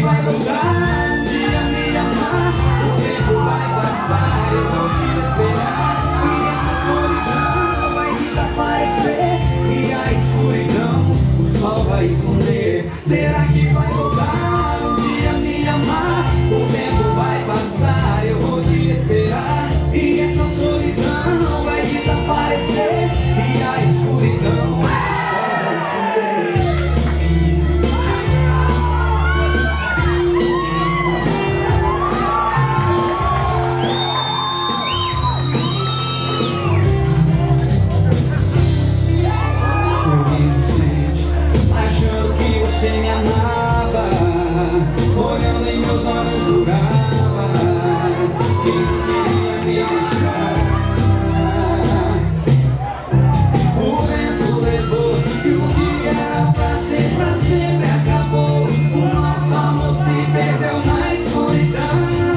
vai voltar um dia me amar? O tempo vai passar, eu vou te esperar. E essa solidão vai desaparecer, e a escuridão o sol vai esconder. Será que vai voltar um dia me amar? O tempo vai passar, eu vou te esperar. E essa solidão vai desaparecer, e a escuridão o sol vai esconder. Achando que você me amava, olhando em meus olhos jurava que queria me deixar. O vento levou e o que era pra sempre acabou. O nosso amor se perdeu na escuridão.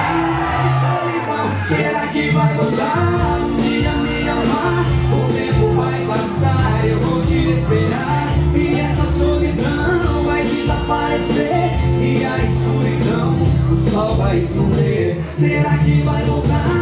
Será que vai voltar um dia me amar? O tempo vai passar, eu vou te esperar. E essa solidão vai desaparecer, e a escuridão o sol vai esconder. Será que vai voltar